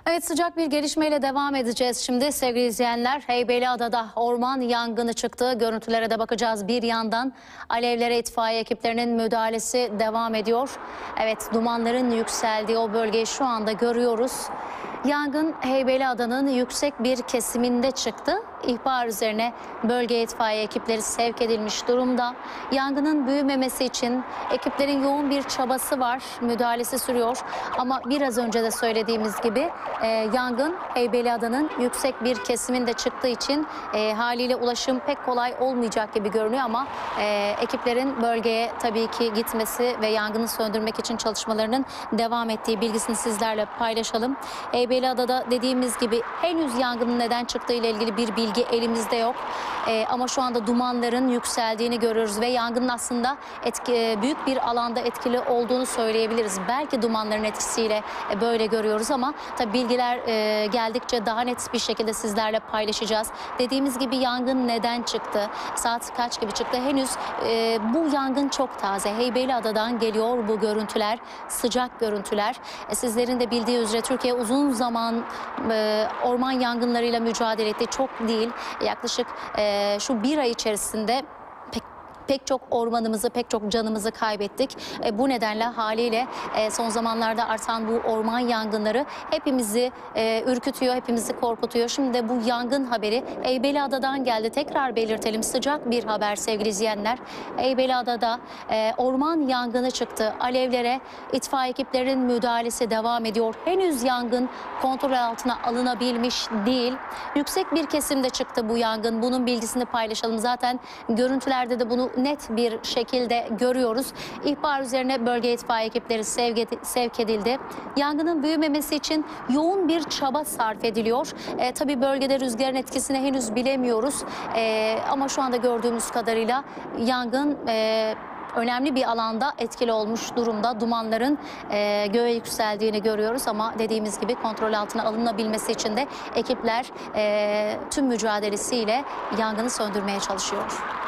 Evet, sıcak bir gelişmeyle devam edeceğiz şimdi sevgili izleyenler. Heybeliada'da orman yangını çıktı. Görüntülere de bakacağız. Bir yandan alevlere itfaiye ekiplerinin müdahalesi devam ediyor. Evet, dumanların yükseldiği o bölgeyi şu anda görüyoruz. Yangın Heybeliada'nın yüksek bir kesiminde çıktı. İhbar üzerine bölgeye itfaiye ekipleri sevk edilmiş durumda. Yangının büyümemesi için ekiplerin yoğun bir çabası var. Müdahalesi sürüyor. Ama biraz önce de söylediğimiz gibi yangın Heybeliada'nın yüksek bir kesiminde çıktığı için haliyle ulaşım pek kolay olmayacak gibi görünüyor ama ekiplerin bölgeye tabii ki gitmesi ve yangını söndürmek için çalışmalarının devam ettiği bilgisini sizlerle paylaşalım. Heybeliada'da dediğimiz gibi henüz yangının neden çıktığı ile ilgili bir bilgi elimizde yok. Ama şu anda dumanların yükseldiğini görüyoruz ve yangının aslında büyük bir alanda etkili olduğunu söyleyebiliriz. Belki dumanların etkisiyle böyle görüyoruz ama tabii bilgiler geldikçe daha net bir şekilde sizlerle paylaşacağız. Dediğimiz gibi yangın neden çıktı? Saat kaç gibi çıktı? Henüz bu yangın çok taze. Heybeliada'dan geliyor bu görüntüler, sıcak görüntüler. Sizlerin de bildiği üzere Türkiye uzun zaman orman yangınlarıyla mücadele etti. Çok değil, yaklaşık şu bir ay içerisinde pek çok ormanımızı, pek çok canımızı kaybettik. Bu nedenle haliyle son zamanlarda artan bu orman yangınları hepimizi ürkütüyor, hepimizi korkutuyor. Şimdi de bu yangın haberi Heybeliada'dan geldi. Tekrar belirtelim, sıcak bir haber sevgili izleyenler. Heybeliada'da orman yangını çıktı. Alevlere itfaiye ekiplerinin müdahalesi devam ediyor. Henüz yangın kontrol altına alınabilmiş değil. Yüksek bir kesimde çıktı bu yangın. Bunun bilgisini paylaşalım. Zaten görüntülerde de bunu net bir şekilde görüyoruz. İhbar üzerine bölge itfaiye ekipleri sevk edildi. Yangının büyümemesi için yoğun bir çaba sarf ediliyor. Tabii bölgede rüzgarın etkisini henüz bilemiyoruz. Ama şu anda gördüğümüz kadarıyla yangın önemli bir alanda etkili olmuş durumda. Dumanların göğe yükseldiğini görüyoruz ama dediğimiz gibi kontrol altına alınabilmesi için de ekipler tüm mücadelesiyle yangını söndürmeye çalışıyor.